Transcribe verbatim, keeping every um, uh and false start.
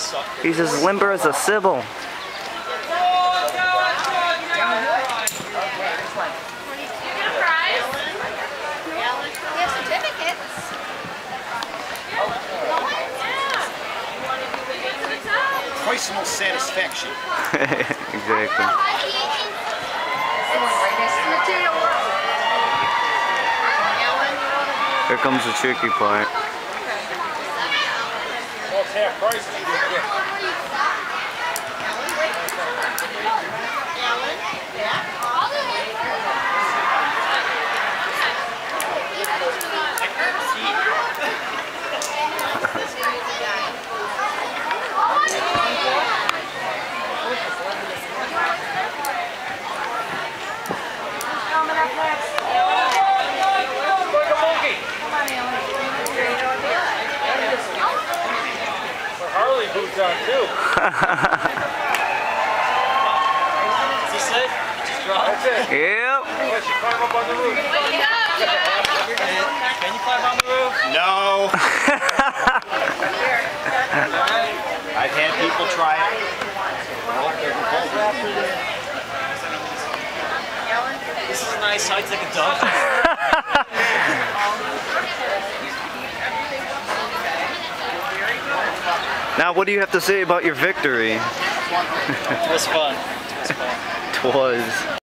He's as limber as a Sybil. Personal satisfaction. Exactly. Here comes the tricky part. Harley boots on too. Is this it? Just drop? That's it. Yep. Let's climb up on the roof. Can you climb on the roof? No. I've had people try it. This is a nice height, like a dog. Now, what do you have to say about your victory? It was fun. It was fun. Twas.